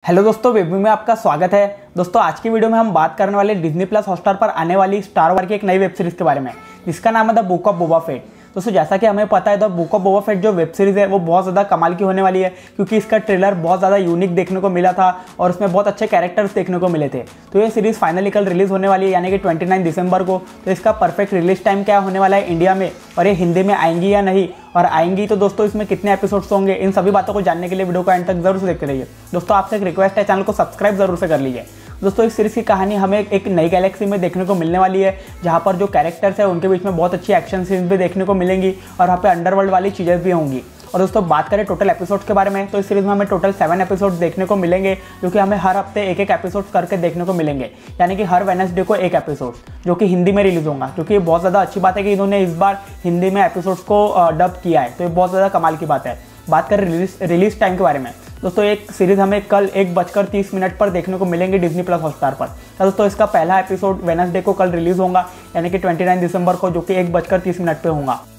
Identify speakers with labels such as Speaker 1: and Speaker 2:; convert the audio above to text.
Speaker 1: Hello दोस्तों, web में आपका स्वागत है। दोस्तों आज की वीडियो में हम बात करने वाले डिज्नी प्लस हॉटस्टार पर आने वाली स्टार वॉर की एक नई वेब सीरीज के बारे में, जिसका नाम है the book of Boba Fett. दोस्तों जैसा कि हमें पता है, the book of Boba Fett जो वेब सीरीज है वो बहुत ज़्यादा कमाल की होने वाली है, क्योंकि इसका ट्रेलर बहुत ज़्यादा यूनिक देखने को मिला था और उसमें बहुत अच्छे कैरेक्टर्स देखने को मिले थे। तो ये सीरीज़ फाइनली कल रिलीज़ होने वाली है, यानी कि 29 दिसंबर को। तो इसका परफेक्ट रिलीज टाइम क्या होने वाला है इंडिया में, और ये हिंदी में आएंगी या नहीं, और आएंगी तो दोस्तों इसमें कितने एपिसोड्स होंगे, इन सभी बातों को जानने के लिए वीडियो को एंड तक जरूर से देखते रहिए। दोस्तों आपसे एक रिक्वेस्ट है, चैनल को सब्सक्राइब जरूर से कर लीजिए। दोस्तों इस सीरीज़ की कहानी हमें एक नई गैलेक्सी में देखने को मिलने वाली है, जहाँ पर जो कैरेक्टर्स है उनके बीच में बहुत अच्छी एक्शन सीन्स भी देखने को मिलेंगी और वहाँ पे अंडरवर्ल्ड वाली चीज़ें भी होंगी। और दोस्तों बात करें टोटल एपिसोड्स के बारे में, तो इस सीरीज़ में हमें टोटल 7 एपिसोड्स देखने को मिलेंगे, जो कि हमें हर हफ्ते एक एक एपिसोड करके देखने को मिलेंगे, यानी कि हर वेडनेसडे को एक एपिसोड, जो कि हिंदी में रिलीज़ होगा। क्योंकि ये बहुत ज़्यादा अच्छी बात है कि इन्होंने इस बार हिंदी में एपिसोड्स को डब किया है, तो ये बहुत ज़्यादा कमाल की बात है। बात करें रिलीज टाइम के बारे में, दोस्तों एक सीरीज़ हमें कल 1:30 पर देखने को मिलेंगे डिज्नी प्लस हॉटस्टार पर। तो दोस्तों इसका पहला एपिसोड वेडनेसडे को कल रिलीज़ होगा, यानी कि 29 दिसंबर को, जो कि 1:30 पे होगा।